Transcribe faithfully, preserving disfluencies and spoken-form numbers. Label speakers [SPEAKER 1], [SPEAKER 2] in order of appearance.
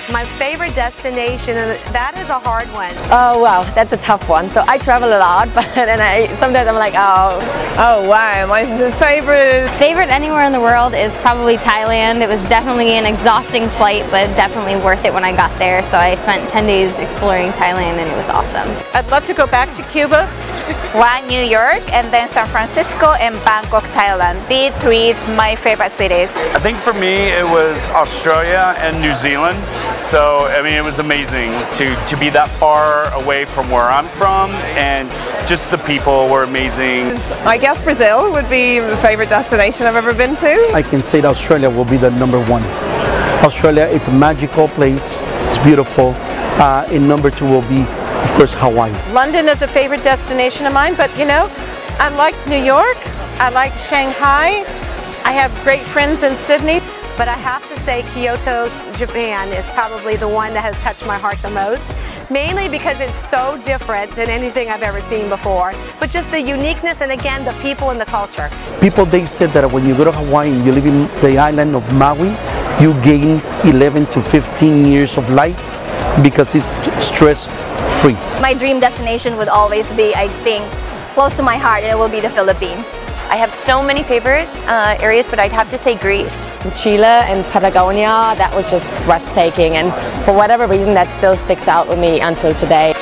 [SPEAKER 1] My favorite destination, and that is a hard one.
[SPEAKER 2] Oh wow, that's a tough one. So I travel a lot, but then I sometimes I'm like, oh.
[SPEAKER 3] Oh wow, my favorite.
[SPEAKER 4] Favorite anywhere in the world is probably Thailand. It was definitely an exhausting flight, but definitely worth it when I got there. So I spent ten days exploring Thailand and it was awesome.
[SPEAKER 3] I'd love to go back to Cuba.
[SPEAKER 5] One, New York, and then San Francisco and Bangkok, Thailand. These three is my favorite cities.
[SPEAKER 6] I think for me it was Australia and New Zealand. So I mean it was amazing to, to be that far away from where I'm from, and just the people were amazing.
[SPEAKER 3] I guess Brazil would be the favorite destination I've ever been to.
[SPEAKER 7] I can say that Australia will be the number one. Australia, it's a magical place, it's beautiful. Uh, and number two will be, of course, Hawaii.
[SPEAKER 3] London is a favorite destination of mine, but you know, I like New York, I like Shanghai, I have great friends in Sydney.
[SPEAKER 1] But I have to say Kyoto, Japan is probably the one that has touched my heart the most. Mainly because it's so different than anything I've ever seen before. But just the uniqueness and again, the people and the culture.
[SPEAKER 7] People, they said that when you go to Hawaii and you live in the island of Maui, you gain eleven to fifteen years of life because it's stress-free.
[SPEAKER 8] My dream destination would always be, I think, close to my heart, and it will be the Philippines.
[SPEAKER 9] I have so many favorite uh, areas, but I'd have to say Greece.
[SPEAKER 2] Chile and Patagonia, that was just breathtaking, and for whatever reason that still sticks out with me until today.